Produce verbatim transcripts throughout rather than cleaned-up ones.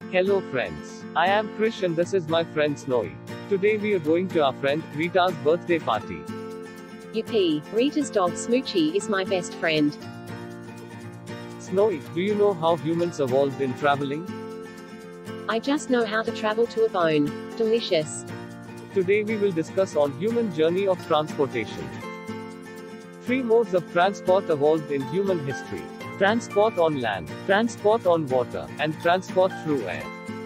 Hello friends. I am Krish and this is my friend Snowy. Today we are going to our friend Rita's birthday party. Yippee, Rita's dog Smoochie is my best friend. Snowy, do you know how humans evolved in traveling? I just know how to travel to a bone. Delicious. Today we will discuss on human journey of transportation. Three modes of transport evolved in human history. Transport on land, transport on water, and transport through air.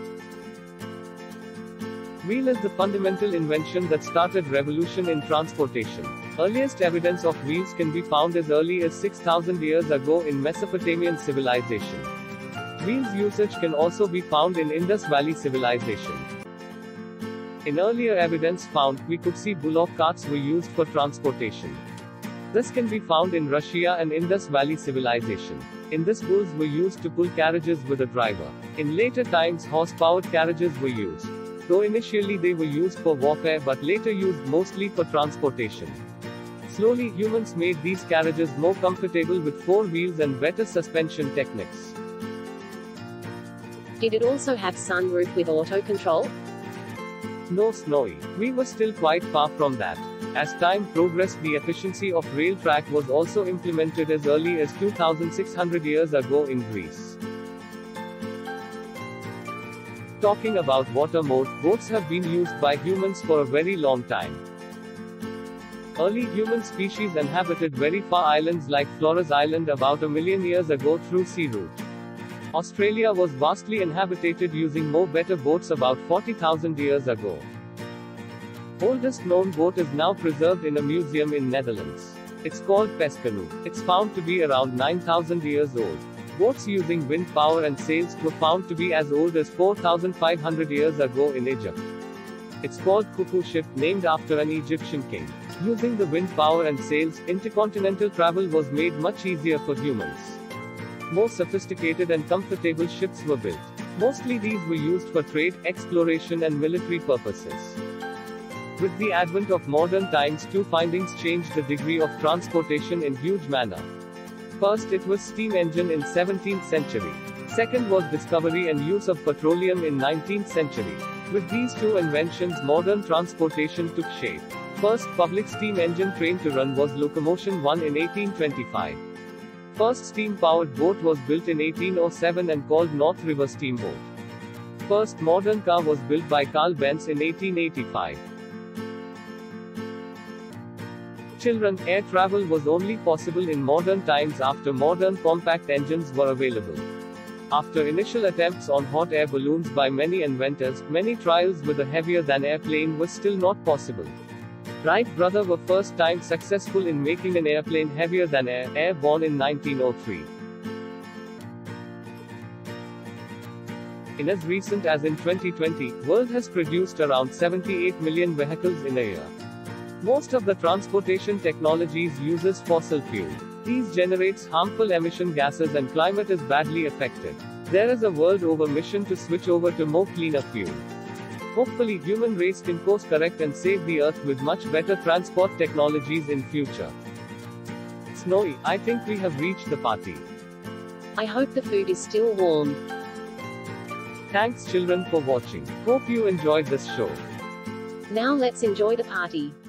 Wheel is the fundamental invention that started revolution in transportation. Earliest evidence of wheels can be found as early as six thousand years ago in Mesopotamian civilization. Wheels usage can also be found in Indus Valley civilization. In earlier evidence found, we could see bullock carts were used for transportation. This can be found in Russia and Indus Valley civilization. In this, bulls were used to pull carriages with a driver. In later times, horse-powered carriages were used. Though initially they were used for warfare but later used mostly for transportation. Slowly, humans made these carriages more comfortable with four wheels and better suspension techniques. Did it also have sunroof with auto control? No, Snowy. We were still quite far from that. As time progressed, the efficiency of rail track was also implemented as early as two thousand six hundred years ago in Greece. Talking about water mode, boats have been used by humans for a very long time. Early human species inhabited very far islands like Flores Island about a million years ago through sea route. Australia was vastly inhabited using more better boats about forty thousand years ago. Oldest known boat is now preserved in a museum in Netherlands. It's called Pescanoe. It's found to be around nine thousand years old. Boats using wind power and sails were found to be as old as four thousand five hundred years ago in Egypt. It's called Khufu ship, named after an Egyptian king. Using the wind power and sails, intercontinental travel was made much easier for humans. More sophisticated and comfortable ships were built. Mostly these were used for trade, exploration and military purposes. With the advent of modern times, two findings changed the degree of transportation in huge manner. First, it was steam engine in seventeenth century. Second was discovery and use of petroleum in nineteenth century. With these two inventions, modern transportation took shape. First public steam engine train to run was Locomotion one in eighteen twenty-five. First steam-powered boat was built in eighteen oh seven and called North River Steamboat. First modern car was built by Carl Benz in eighteen eighty-five. Children, air travel was only possible in modern times after modern compact engines were available. After initial attempts on hot air balloons by many inventors, many trials with a heavier-than-air plane were still not possible. Wright brothers were first time successful in making an airplane heavier than air, airborne in nineteen oh three. In as recent as in twenty twenty, world has produced around seventy-eight million vehicles in a year. Most of the transportation technologies uses fossil fuel. These generates harmful emission gases and climate is badly affected. There is a world over mission to switch over to more cleaner fuel. Hopefully, human race can course correct and save the earth with much better transport technologies in future. Snowy, I think we have reached the party. I hope the food is still warm. Thanks children for watching. Hope you enjoyed this show. Now let's enjoy the party.